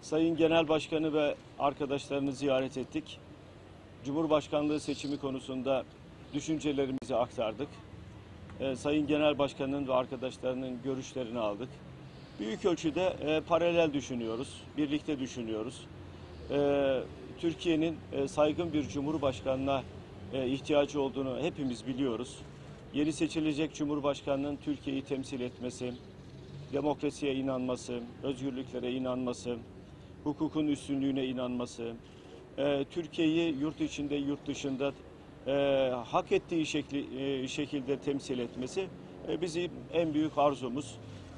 Sayın Genel Başkanı ve arkadaşlarını ziyaret ettik. Cumhurbaşkanlığı seçimi konusunda düşüncelerimizi aktardık. Sayın Genel Başkan'ın ve arkadaşlarının görüşlerini aldık. Büyük ölçüde paralel düşünüyoruz, birlikte düşünüyoruz. Türkiye'nin saygın bir cumhurbaşkanına ihtiyacı olduğunu hepimiz biliyoruz. Yeni seçilecek cumhurbaşkanının Türkiye'yi temsil etmesi, demokrasiye inanması, özgürlüklere inanması, hukukun üstünlüğüne inanması, Türkiye'yi yurt içinde, yurt dışında hak ettiği şekilde temsil etmesi bizim en büyük arzumuz.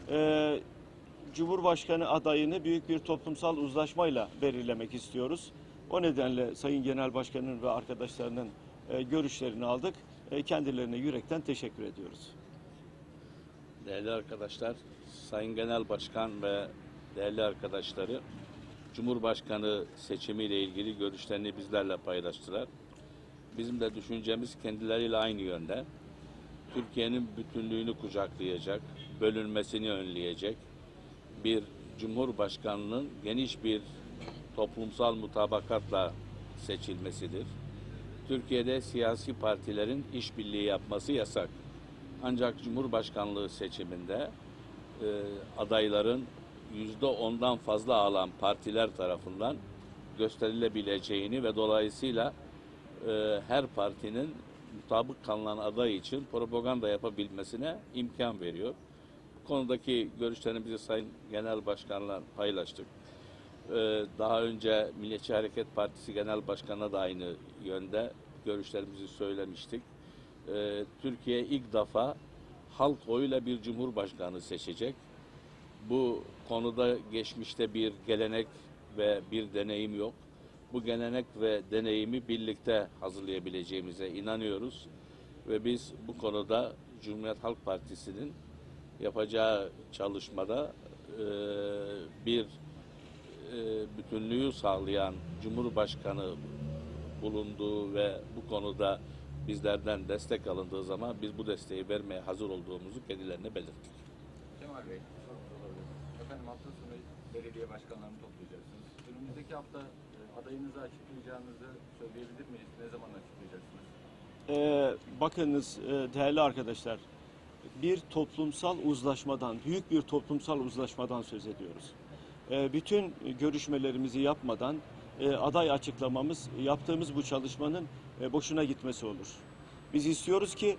Cumhurbaşkanı adayını büyük bir toplumsal uzlaşmayla belirlemek istiyoruz. O nedenle Sayın Genel Başkan'ın ve arkadaşlarının görüşlerini aldık. Kendilerine yürekten teşekkür ediyoruz. Değerli arkadaşlar, Sayın Genel Başkan ve değerli arkadaşları Cumhurbaşkanı seçimiyle ilgili görüşlerini bizlerle paylaştılar. Bizim de düşüncemiz kendileriyle aynı yönde. Türkiye'nin bütünlüğünü kucaklayacak, bölünmesini önleyecek bir Cumhurbaşkanının geniş bir toplumsal mutabakatla seçilmesidir. Türkiye'de siyasi partilerin işbirliği yapması yasak. Ancak Cumhurbaşkanlığı seçiminde adayların %10'dan fazla alan partiler tarafından gösterilebileceğini ve dolayısıyla her partinin mutabık kalınan aday için propaganda yapabilmesine imkan veriyor. Bu konudaki görüşlerimizi Sayın Genel Başkan'la paylaştık. Daha önce Milliyetçi Hareket Partisi Genel Başkanı'na da aynı yönde görüşlerimizi söylemiştik. Türkiye ilk defa halk oyuyla bir cumhurbaşkanı seçecek. Bu konuda geçmişte bir gelenek ve bir deneyim yok. Bu gelenek ve deneyimi birlikte hazırlayabileceğimize inanıyoruz. Ve biz bu konuda Cumhuriyet Halk Partisi'nin yapacağı çalışmada bir bütünlüğü sağlayan Cumhurbaşkanı bulunduğu ve bu konuda bizlerden destek alındığı zaman biz bu desteği vermeye hazır olduğumuzu kendilerine belirttik. Kemal Bey, efendim hafta sonu belediye başkanlarını toplayacaksınız. Önümüzdeki hafta adayınızı açıklayacağınızı söyleyebilir miyiz? Ne zaman açıklayacaksınız? Bakınız değerli arkadaşlar, bir toplumsal uzlaşmadan, büyük bir toplumsal uzlaşmadan söz ediyoruz. Bütün görüşmelerimizi yapmadan aday açıklamamız, yaptığımız bu çalışmanın boşuna gitmesi olur. Biz istiyoruz ki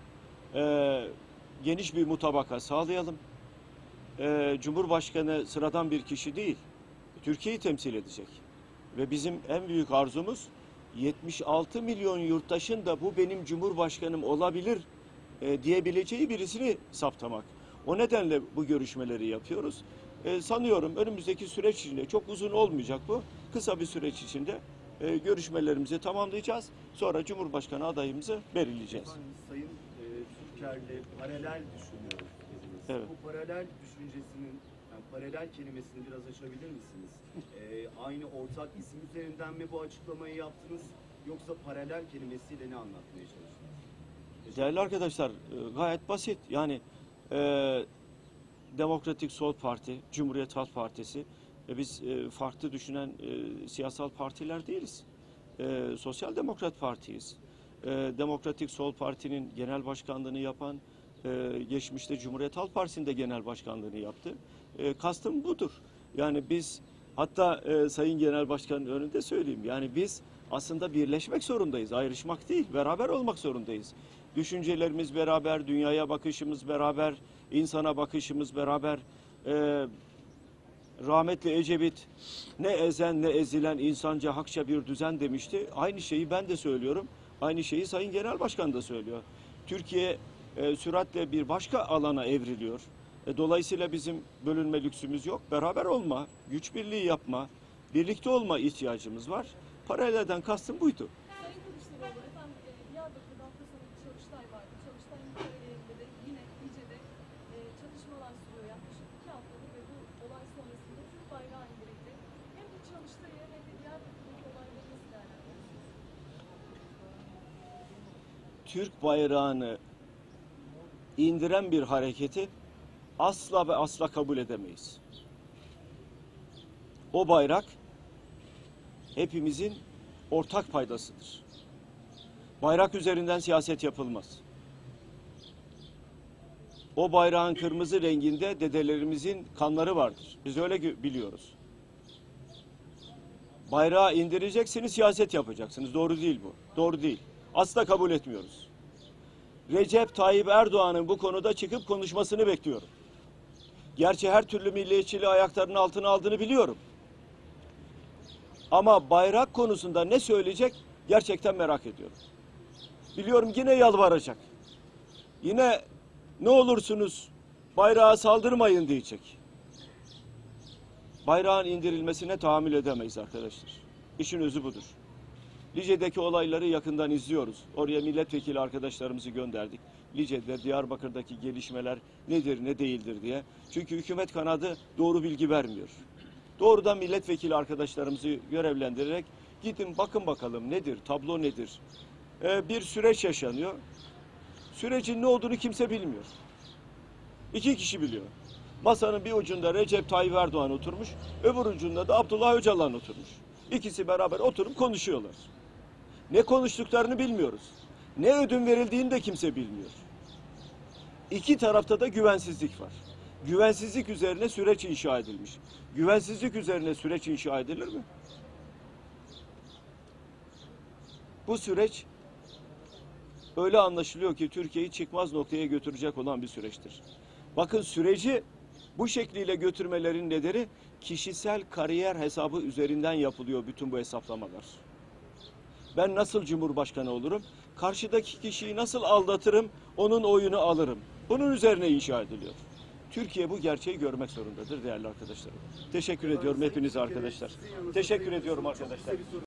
geniş bir mutabaka sağlayalım. Cumhurbaşkanı sıradan bir kişi değil, Türkiye'yi temsil edecek. Ve bizim en büyük arzumuz 76 milyon yurttaşın da bu benim cumhurbaşkanım olabilir diyebileceği birisini saptamak. O nedenle bu görüşmeleri yapıyoruz. Sanıyorum önümüzdeki süreç içinde, çok uzun olmayacak bu, kısa bir süreç içinde görüşmelerimizi tamamlayacağız. Sonra Cumhurbaşkanı adayımızı belirleyeceğiz. Sayın Türker'le paralel düşünüyoruz dediniz. Evet. Bu paralel düşüncesinin, yani paralel kelimesini biraz açabilir misiniz? Aynı ortak isim üzerinden mi bu açıklamayı yaptınız? Yoksa paralel kelimesiyle ne anlatmaya çalıştınız? Değerli arkadaşlar, gayet basit. Yani Demokratik Sol Parti, Cumhuriyet Halk Partisi, biz farklı düşünen siyasal partiler değiliz. Sosyal Demokrat Partiyiz. Demokratik Sol Parti'nin genel başkanlığını yapan, geçmişte Cumhuriyet Halk Partisi'nde genel başkanlığını yaptı. Kastım budur. Yani biz, hatta Sayın Genel Başkan'ın önünde söyleyeyim, yani biz aslında birleşmek zorundayız, ayrışmak değil, beraber olmak zorundayız. Düşüncelerimiz beraber, dünyaya bakışımız beraber, insana bakışımız beraber. Rahmetli Ecevit, ne ezen ne ezilen insanca hakça bir düzen demişti. Aynı şeyi ben de söylüyorum. Aynı şeyi Sayın Genel Başkan da söylüyor. Türkiye süratle bir başka alana evriliyor. Dolayısıyla bizim bölünme lüksümüz yok. Beraber olma, güç birliği yapma, birlikte olma ihtiyacımız var. Paralelden kastım buydu. Sayın Kılıçdaroğlu, efendim Diyarbakır'da hafta sonu bir Çalıştay vardı. Çalıştay'ın kararlarında da yine Lice'de çatışmalar sürüyor yaklaşık 2 haftadır ve bu olay sonrasında Türk bayrağı indirildi. Hem bu Çalıştay'ı hem de Diyarbakır'daki olayları nasıl değerlendiriyorsunuz? Türk bayrağını indiren bir hareketi asla ve asla kabul edemeyiz. O bayrak hepimizin ortak paydasıdır. Bayrak üzerinden siyaset yapılmaz. O bayrağın kırmızı renginde dedelerimizin kanları vardır. Biz öyle biliyoruz. Bayrağı indireceksiniz, siyaset yapacaksınız. Doğru değil bu. Doğru değil. Asla kabul etmiyoruz. Recep Tayyip Erdoğan'ın bu konuda çıkıp konuşmasını bekliyorum. Gerçi her türlü milliyetçiliği ayaklarının altına aldığını biliyorum. Ama bayrak konusunda ne söyleyecek gerçekten merak ediyorum. Biliyorum yine yalvaracak. Yine ne olursunuz bayrağa saldırmayın diyecek. Bayrağın indirilmesine tahammül edemeyiz arkadaşlar. İşin özü budur. Lice'deki olayları yakından izliyoruz. Oraya milletvekili arkadaşlarımızı gönderdik. Lice'de, Diyarbakır'daki gelişmeler nedir, ne değildir diye. Çünkü hükümet kanadı doğru bilgi vermiyor. Doğrudan milletvekili arkadaşlarımızı görevlendirerek gidin bakın bakalım nedir, tablo nedir. Bir süreç yaşanıyor. Sürecin ne olduğunu kimse bilmiyor. 2 kişi biliyor. Masanın bir ucunda Recep Tayyip Erdoğan oturmuş, öbür ucunda da Abdullah Öcalan oturmuş. İkisi beraber oturup konuşuyorlar. Ne konuştuklarını bilmiyoruz. Ne ödün verildiğini de kimse bilmiyor. İki tarafta da güvensizlik var. Güvensizlik üzerine süreç inşa edilmiş. Güvensizlik üzerine süreç inşa edilir mi? Bu süreç öyle anlaşılıyor ki Türkiye'yi çıkmaz noktaya götürecek olan bir süreçtir. Bakın süreci bu şekliyle götürmelerin nedeni kişisel kariyer hesabı üzerinden yapılıyor bütün bu hesaplamalar. Ben nasıl Cumhurbaşkanı olurum? Karşıdaki kişiyi nasıl aldatırım? Onun oyunu alırım. Bunun üzerine inşa ediliyor. Türkiye bu gerçeği görmek zorundadır değerli arkadaşlarım. Teşekkür ediyorum hepinize arkadaşlar. Teşekkür ediyorum arkadaşlar.